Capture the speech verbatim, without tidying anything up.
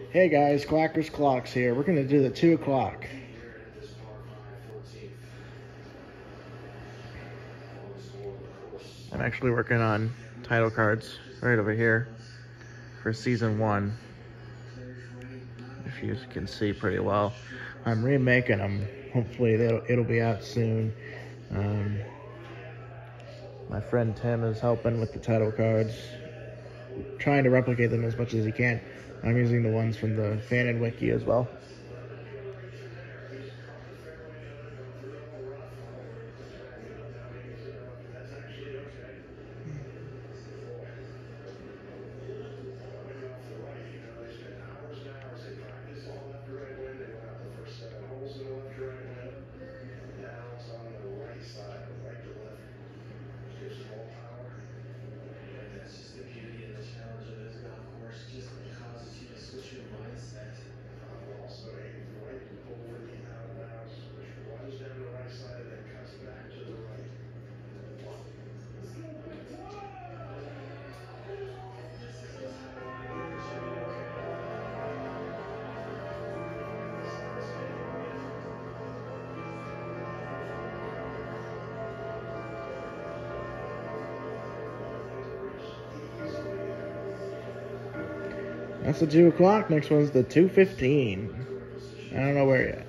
Hey guys, Clackers Clocks here. We're going to do the two o'clock. I'm actually working on title cards right over here for season one. If you can see pretty well. I'm remaking them. Hopefully it'll, it'll be out soon. Um, my friend Tim is helping with the title cards, trying to replicate them as much as he can. I'm using the ones from the fan and wiki as well. That's just the beauty and the challenge of this golf course. Just causes you to switch your mindset. Uh, also, a right over the out of bounds, which runs down the right side and then cuts back to the right. Let's go, big time! This is just how you want to get the chime, okay? Starts making a difference. That's the two o'clock. Next one's the two fifteen. I don't know where yet.